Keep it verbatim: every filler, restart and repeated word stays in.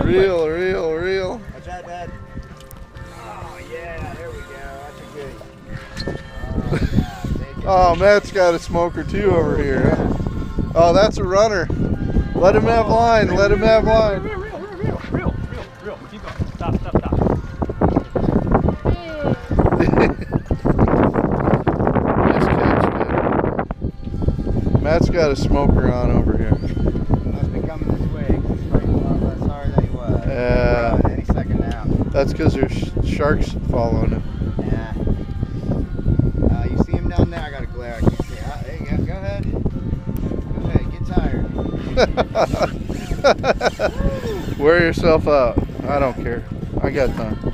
Reel, reel, reel. What's that, Dad? Oh, yeah, there we go. That's a good. Oh, yeah. Take it. Oh, Matt's got a smoker too over here. Huh? Oh, that's a runner. Let him have line. Let him have line. Reel, reel, reel, reel, reel, reel, reel. Keep going. Stop, stop, stop. Nice catch, kid. Matt's got a smoker on over here. Must be coming this way. He's fighting a lot less hard than he was. Yeah. Uh, any second now. That's because there's sh sharks following him. Yeah. Uh, you see him down there? I got a glare. I can't see. Uh, there you go. Go ahead. Go ahead. Get tired. Wear yourself out. I don't care. I got time.